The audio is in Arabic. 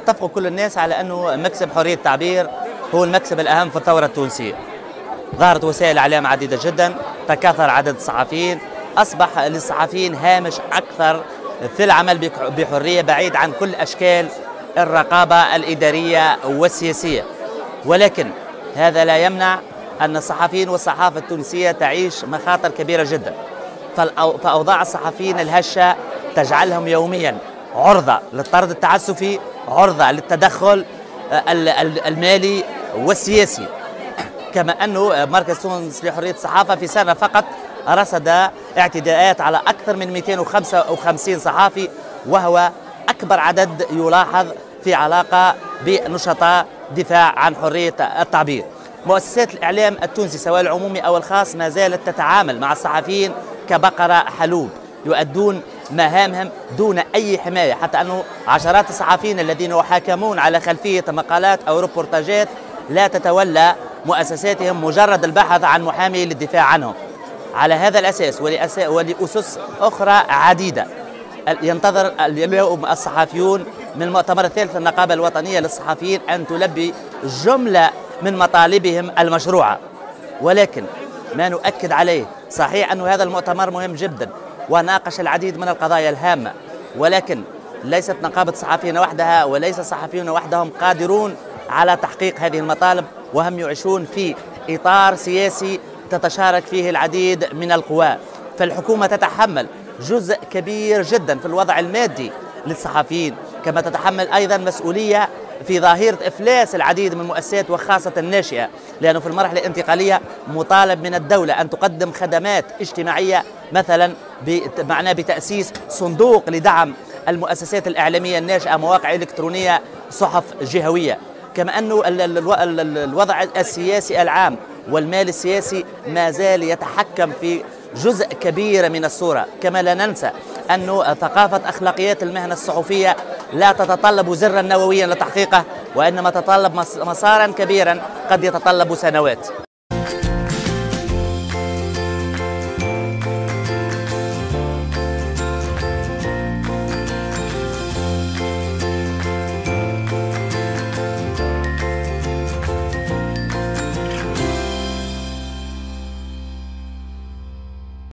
يتفقوا كل الناس على أنه مكسب حرية التعبير هو المكسب الأهم في الثورة التونسية. ظهرت وسائل إعلام عديدة جدا، تكاثر عدد الصحفيين، أصبح للصحفيين هامش أكثر في العمل بحرية بعيد عن كل أشكال الرقابة الإدارية والسياسية. ولكن هذا لا يمنع أن الصحفيين والصحافة التونسية تعيش مخاطر كبيرة جدا، فأوضاع الصحفيين الهشة تجعلهم يوميا عرضة للطرد التعسفي، عرضة للتدخل المالي والسياسي. كما أنه مركز تونس لحرية الصحافة في سنة فقط رصد اعتداءات على أكثر من 255 صحافي، وهو أكبر عدد يلاحظ في علاقة بنشطاء دفاع عن حرية التعبير. مؤسسات الإعلام التونسي سواء العمومي أو الخاص ما زالت تتعامل مع الصحفيين كبقرة حلوب، يؤدون مهامهم دون أي حماية، حتى أنه عشرات الصحفيين الذين يحاكمون على خلفية مقالات أو ريبورتاجات لا تتولى مؤسساتهم مجرد البحث عن محامي للدفاع عنهم. على هذا الأساس ولأسس أخرى عديدة ينتظر اليوم الصحفيون من المؤتمر الثالث للنقابة الوطنية للصحفيين أن تلبي جملة من مطالبهم المشروعة. ولكن ما نؤكد عليه، صحيح أن هذا المؤتمر مهم جدا وناقش العديد من القضايا الهامة، ولكن ليست نقابة الصحفيين وحدها وليس الصحفيون وحدهم قادرون على تحقيق هذه المطالب، وهم يعيشون في إطار سياسي تتشارك فيه العديد من القوى. فالحكومة تتحمل جزء كبير جدا في الوضع المادي للصحفيين، كما تتحمل أيضا مسؤولية في ظاهرة إفلاس العديد من المؤسسات وخاصة الناشئة، لأنه في المرحلة الانتقالية مطالب من الدولة أن تقدم خدمات اجتماعية، مثلا معناه بتأسيس صندوق لدعم المؤسسات الإعلامية الناشئة، مواقع إلكترونية، صحف جهوية. كما أنه الوضع السياسي العام والمال السياسي ما زال يتحكم في جزء كبير من الصورة. كما لا ننسى أن ثقافة أخلاقيات المهنة الصحفية لا تتطلب زرا نوويا لتحقيقه، وإنما تتطلب مسارا كبيرا قد يتطلب سنوات.